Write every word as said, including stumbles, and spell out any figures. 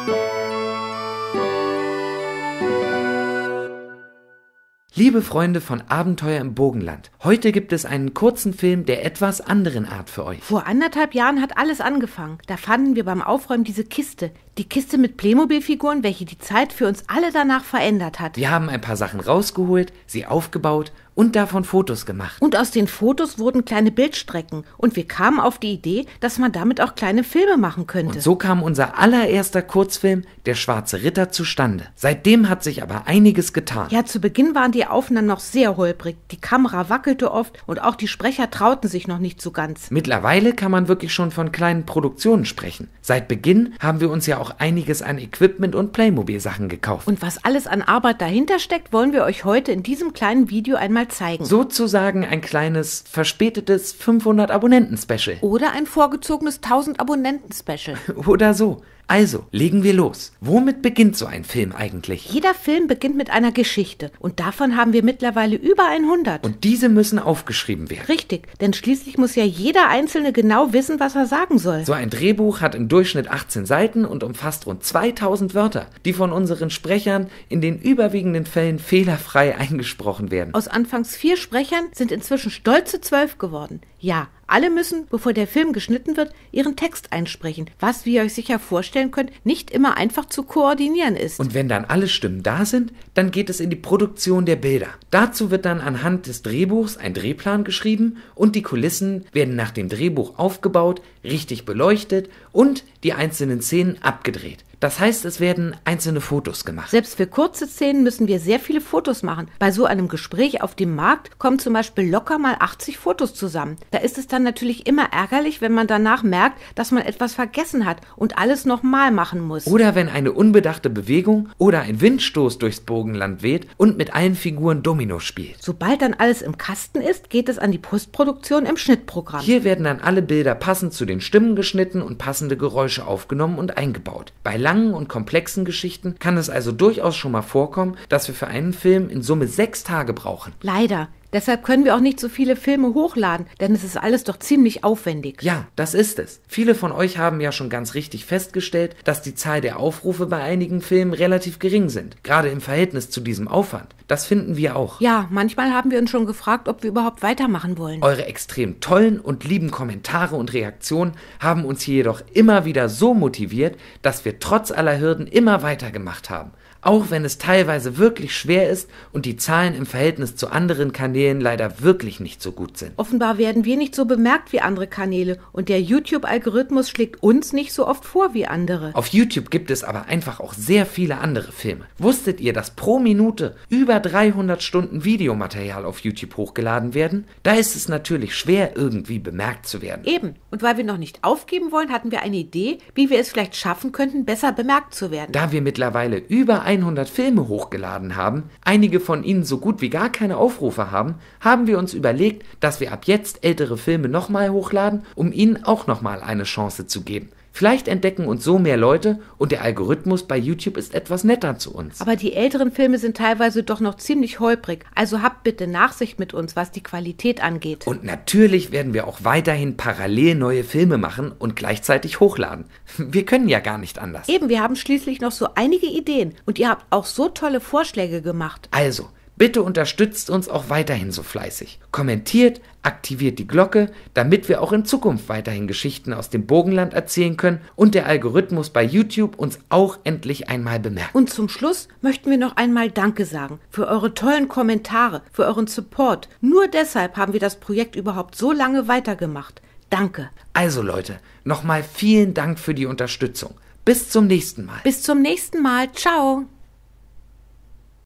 Liebe Freunde von Abenteuer im Burgenland, heute gibt es einen kurzen Film der etwas anderen Art für euch. Vor anderthalb Jahren hat alles angefangen. Da fanden wir beim Aufräumen diese Kiste. Die Kiste mit Playmobil-Figuren, welche die Zeit für uns alle danach verändert hat. Wir haben ein paar Sachen rausgeholt, sie aufgebaut und davon Fotos gemacht. Und aus den Fotos wurden kleine Bildstrecken. Und wir kamen auf die Idee, dass man damit auch kleine Filme machen könnte. Und so kam unser allererster Kurzfilm, Der Schwarze Ritter, zustande. Seitdem hat sich aber einiges getan. Ja, zu Beginn waren die Aufnahmen noch sehr holprig. Die Kamera wackelte oft und auch die Sprecher trauten sich noch nicht so ganz. Mittlerweile kann man wirklich schon von kleinen Produktionen sprechen. Seit Beginn haben wir uns ja auch einiges an Equipment und Playmobil-Sachen gekauft. Und was alles an Arbeit dahinter steckt, wollen wir euch heute in diesem kleinen Video einmal zeigen. Sozusagen ein kleines, verspätetes fünfhundert Abonnenten-Special. Oder ein vorgezogenes tausend Abonnenten-Special. Oder so. Also, legen wir los. Womit beginnt so ein Film eigentlich? Jeder Film beginnt mit einer Geschichte. Und davon haben wir mittlerweile über hundert. Und diese müssen aufgeschrieben werden. Richtig, denn schließlich muss ja jeder Einzelne genau wissen, was er sagen soll. So ein Drehbuch hat im Durchschnitt achtzehn Seiten und umfasst rund zweitausend Wörter, die von unseren Sprechern in den überwiegenden Fällen fehlerfrei eingesprochen werden. Aus anfangs vier Sprechern sind inzwischen stolze zwölf geworden. Ja, alle müssen, bevor der Film geschnitten wird, ihren Text einsprechen, was, wie ihr euch sicher vorstellen könnt, nicht immer einfach zu koordinieren ist. Und wenn dann alle Stimmen da sind, dann geht es in die Produktion der Bilder. Dazu wird dann anhand des Drehbuchs ein Drehplan geschrieben und die Kulissen werden nach dem Drehbuch aufgebaut, richtig beleuchtet und die einzelnen Szenen abgedreht. Das heißt, es werden einzelne Fotos gemacht. Selbst für kurze Szenen müssen wir sehr viele Fotos machen. Bei so einem Gespräch auf dem Markt kommen zum Beispiel locker mal achtzig Fotos zusammen. Da ist es dann natürlich immer ärgerlich, wenn man danach merkt, dass man etwas vergessen hat und alles nochmal machen muss. Oder wenn eine unbedachte Bewegung oder ein Windstoß durchs Burgenland weht und mit allen Figuren Domino spielt. Sobald dann alles im Kasten ist, geht es an die Postproduktion im Schnittprogramm. Hier werden dann alle Bilder passend zu den Stimmen geschnitten und passende Geräusche aufgenommen und eingebaut. Bei langen und komplexen Geschichten kann es also durchaus schon mal vorkommen, dass wir für einen Film in Summe sechs Tage brauchen. Leider. Deshalb können wir auch nicht so viele Filme hochladen, denn es ist alles doch ziemlich aufwendig. Ja, das ist es. Viele von euch haben ja schon ganz richtig festgestellt, dass die Zahl der Aufrufe bei einigen Filmen relativ gering sind, gerade im Verhältnis zu diesem Aufwand. Das finden wir auch. Ja, manchmal haben wir uns schon gefragt, ob wir überhaupt weitermachen wollen. Eure extrem tollen und lieben Kommentare und Reaktionen haben uns hier jedoch immer wieder so motiviert, dass wir trotz aller Hürden immer weitergemacht haben. Auch wenn es teilweise wirklich schwer ist und die Zahlen im Verhältnis zu anderen Kanälen leider wirklich nicht so gut sind. Offenbar werden wir nicht so bemerkt wie andere Kanäle und der YouTube-Algorithmus schlägt uns nicht so oft vor wie andere. Auf YouTube gibt es aber einfach auch sehr viele andere Filme. Wusstet ihr, dass pro Minute über dreihundert Stunden Videomaterial auf YouTube hochgeladen werden? Da ist es natürlich schwer, irgendwie bemerkt zu werden. Eben. Und weil wir noch nicht aufgeben wollen, hatten wir eine Idee, wie wir es vielleicht schaffen könnten, besser bemerkt zu werden. Da wir mittlerweile über hundert Filme hochgeladen haben, einige von ihnen so gut wie gar keine Aufrufe haben, haben wir uns überlegt, dass wir ab jetzt ältere Filme nochmal hochladen, um ihnen auch nochmal eine Chance zu geben. Vielleicht entdecken uns so mehr Leute und der Algorithmus bei YouTube ist etwas netter zu uns. Aber die älteren Filme sind teilweise doch noch ziemlich holprig, also habt bitte Nachsicht mit uns, was die Qualität angeht. Und natürlich werden wir auch weiterhin parallel neue Filme machen und gleichzeitig hochladen. Wir können ja gar nicht anders. Eben, wir haben schließlich noch so einige Ideen und ihr habt auch so tolle Vorschläge gemacht. Also, bitte unterstützt uns auch weiterhin so fleißig. Kommentiert, aktiviert die Glocke, damit wir auch in Zukunft weiterhin Geschichten aus dem Burgenland erzählen können und der Algorithmus bei YouTube uns auch endlich einmal bemerkt. Und zum Schluss möchten wir noch einmal Danke sagen für eure tollen Kommentare, für euren Support. Nur deshalb haben wir das Projekt überhaupt so lange weitergemacht. Danke. Also Leute, nochmal vielen Dank für die Unterstützung. Bis zum nächsten Mal. Bis zum nächsten Mal. Ciao.